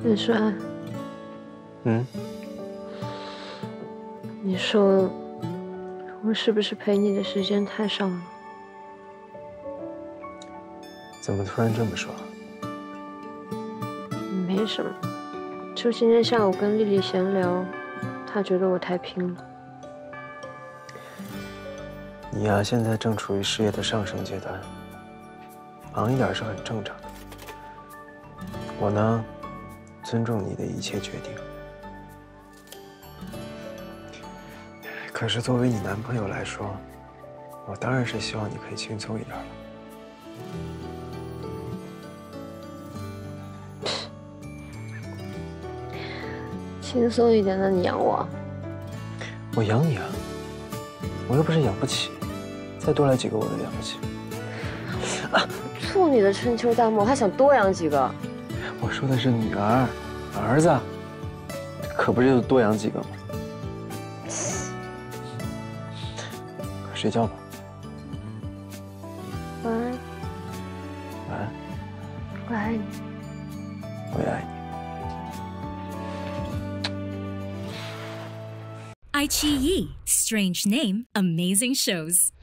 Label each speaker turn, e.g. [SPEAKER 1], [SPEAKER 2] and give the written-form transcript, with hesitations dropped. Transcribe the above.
[SPEAKER 1] 叶川，
[SPEAKER 2] 嗯，
[SPEAKER 1] 你说我是不是陪你的时间太少了？
[SPEAKER 2] 怎么突然这么说？
[SPEAKER 1] 没什么，就今天下午跟丽丽闲聊，她觉得我太拼了。
[SPEAKER 2] 你呀，现在正处于事业的上升阶段，忙一点是很正常的。我呢，尊重你的一切决定。可是作为你男朋友来说，我当然是希望你可以轻松一点了。
[SPEAKER 1] 轻松一点的，你养我？
[SPEAKER 2] 我养你啊，我又不是养不起，再多来几个我都养不起。
[SPEAKER 1] 处你的春秋大梦，还想多养几个？
[SPEAKER 2] 我说的是女儿，儿子，可不是就多养几个吗？快睡觉吧。
[SPEAKER 1] 晚安。
[SPEAKER 2] 晚安。
[SPEAKER 1] 我爱你。
[SPEAKER 2] 我也爱你。
[SPEAKER 3] iQIYI, strange name, amazing shows.